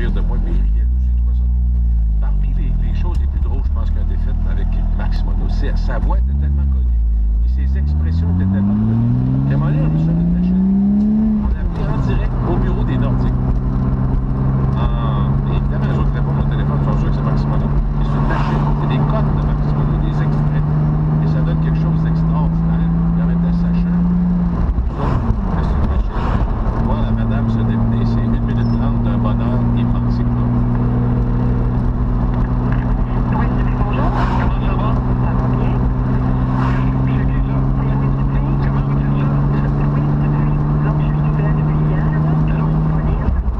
rire de moi, mais Riel aussi trouve ça drôle. Parmi les choses les plus drôles, je pense, qu'un défaite avec Max Monod, sa voix était tellement connue et ses expressions étaient tellement connues qu'à un moment donné, on a fait une machine. On l'a pris en direct au bureau des Nordiques. Et évidemment, les autres répondent au téléphone, sont sûrs que c'est Max Monod. Mais c'est une machine, c'est des codes de Max Monod, des extraits. Et ça donne quelque chose d'extraordinaire. Et en même temps, sachant, c'est une machine. Voir la madame se démener, c'est 1 minute 30 d'un bonheur immense. Oui, bonjour. Comment ça va? Ça va bien. C'est qui ça? Comment vous dites ça? Oui, depuis. Donc, je suis nouvelle depuis hier. Alors, police.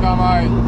km.